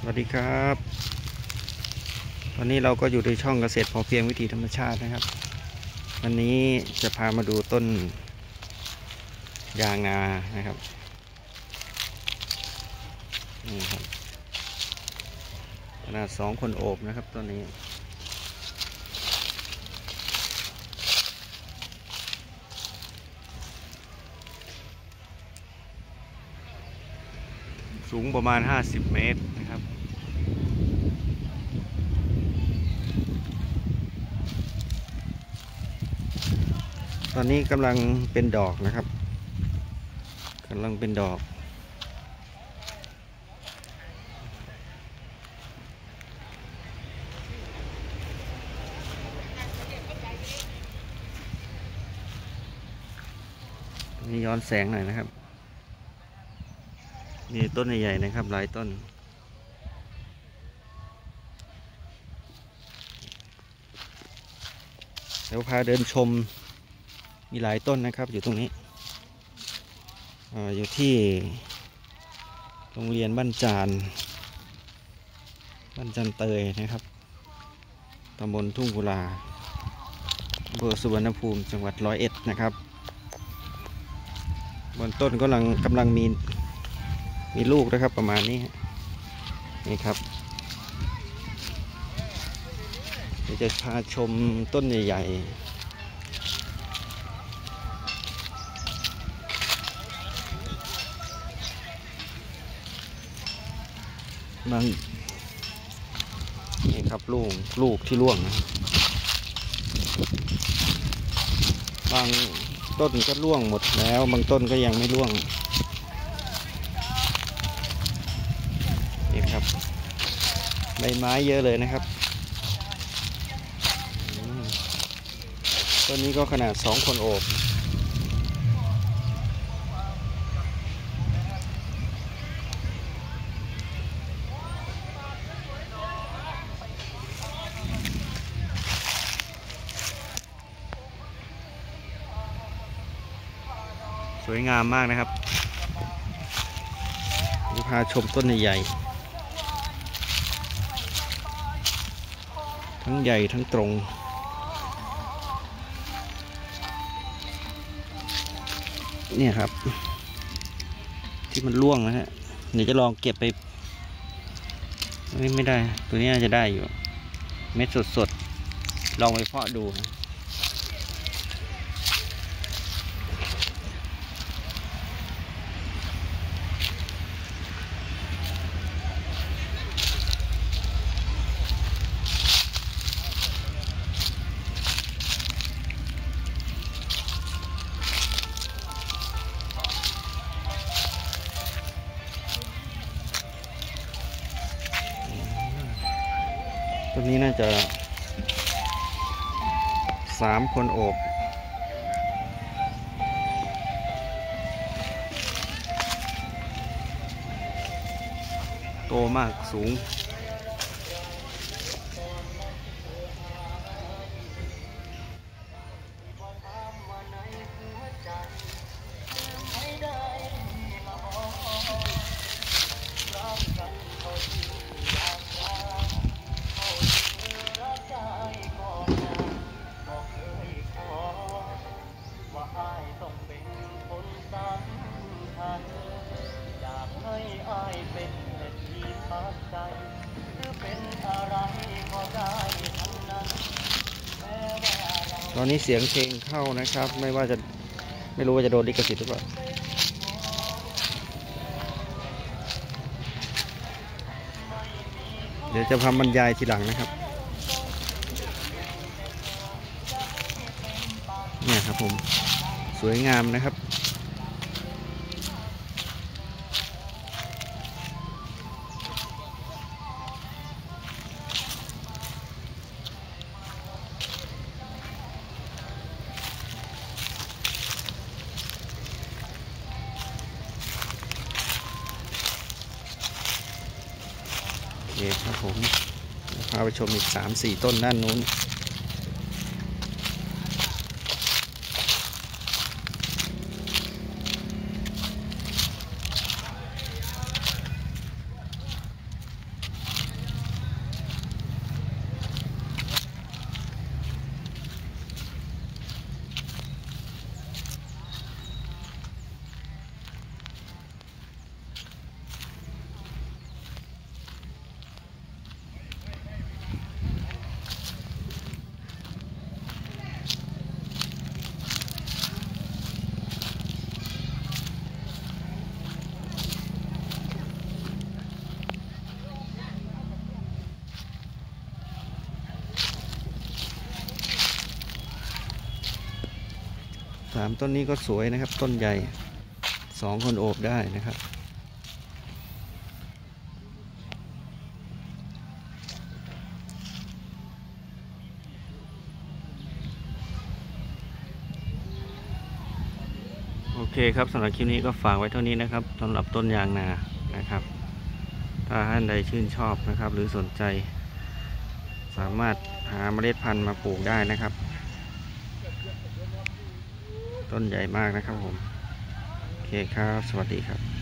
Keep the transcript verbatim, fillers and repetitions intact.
วัสดีครับตอนนี้เราก็อยู่ในช่องเกษตรพอเพียงวิถีธรรมชาตินะครับวันนี้จะพามาดูต้นยางนานะครับนี่ครับขนาดสองคนโอบนะครับต้นนี้สูงประมาณห้าสิบเมตรนะครับตอนนี้กำลังเป็นดอกนะครับกำลังเป็นดอกนี่ย้อนแสงหน่อยนะครับนี่ต้นใหญ่ๆนะครับหลายต้นเดี๋ยวพาเดินชมมีหลายต้นนะครับอยู่ตรงนี้ออยู่ที่โรงเรียนบ้านจานบ้านจันเตยนะครับตำบลทุ่งกุลาอำเภอสุวรรณภูมิจังหวัดร้อยเอ็ดนะครับบนต้นกำลังกำลังมีมีลูกนะครับประมาณนี้นี่ครับเดี๋ยวจะพาชมต้นใหญ่ๆบางนี่ครับลูกลูกที่ร่วงนะบางต้นก็ร่วงหมดแล้วบางต้นก็ยังไม่ร่วงนี่ครับใบไม้เยอะเลยนะครับต้นนี้ก็ขนาดสองคนโอบสวยงามมากนะครับจะพาชมต้นใหญ่ทั้งใหญ่ทั้งตรงเนี่ยครับที่มันร่วงนะฮะเดี๋ยวจะลองเก็บไปไม่ไม่ได้ตัวนี้น่าจะได้อยู่เม็ดสดๆลองไปเพาะดูนะต้นนี้น่าจะสามคนโอบโตมากสูงตอนนี้เสียงเพลงเข้านะครับไม่ว่าจะไม่รู้ว่าจะโดนลิขสิทธิ์หรือเปล่าเดี๋ยวจะทำบรรยายทีหลังนะครับเนี่ยครับผมสวยงามนะครับโอเคครับผมพาไปชมอีกสามสี่ต้นด้านนู้นามต้นนี้ก็สวยนะครับต้นใหญ่สองคนโอบได้นะครับโอเคครับสำหรับคลิปนี้ก็ฝากไว้เท่านี้นะครับสำหรับต้นยางนานะครับถ้าท่านใดชื่นชอบนะครับหรือสนใจสามารถหาเมล็ดพันธุ์มาปลูกได้นะครับต้นใหญ่มากนะครับผมโอเคครับสวัสดีครับ